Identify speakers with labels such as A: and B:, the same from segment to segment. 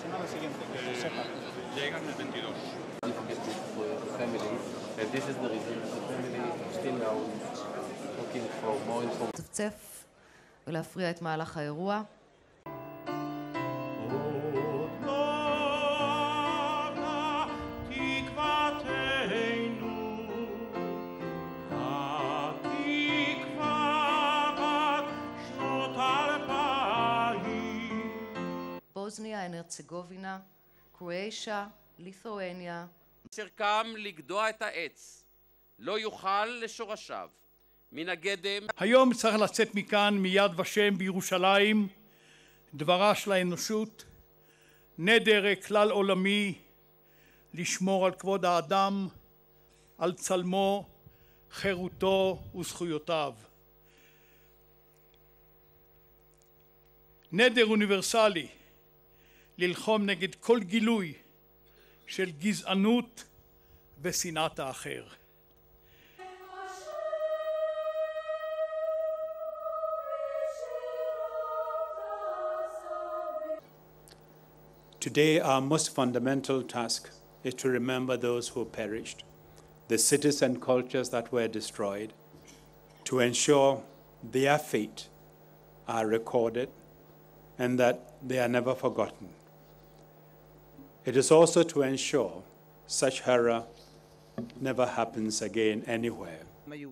A: Llegan el 22.
B: For the family, and this is the reason the family still now looking for more information.
C: לצפצף ולהפריע את מהלך האירוע. בוסניה, הרצגובינה, קרואטיה, לית'ואניה.
D: אשר קם לגדוע את העץ, לא יוכל לשורשיו. מן הגדם...
E: היום צריך לצאת מכאן מיד ושם בירושלים, דברה של האנושות, נדר כלל עולמי, לשמור על כבוד האדם, על צלמו, חירותו וזכויותיו. נדר אוניברסלי, ללחום נגד כל גילוי של גזענות ושנאת האחר.
F: Today, our most fundamental task is to remember those who perished, the cities and cultures that were destroyed, to ensure their fate are recorded and that they are never forgotten. It is also to ensure such horror never happens again anywhere.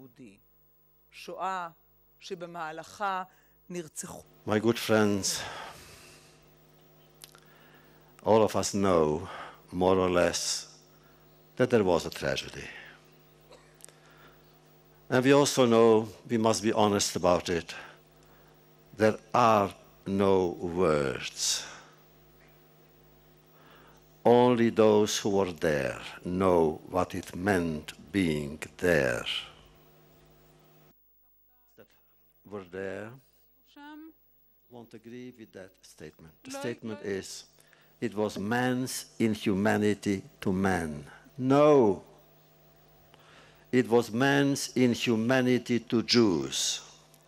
G: My good friends, all of us know, more or less, that there was a tragedy. And we also know, we must be honest about it, there are no words. Only those who were there know what it meant being there. That were there won't agree with that statement. The statement is, it was man's inhumanity to man. No, it was man's inhumanity to Jews.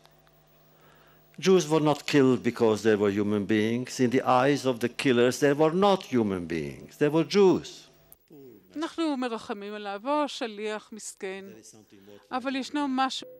G: Jews were not killed because they were human beings. In the eyes of the killers, they were not human beings. They were Jews.
H: אנחנו מרחמים עליו, או שליח מסכן, אבל ישנו משהו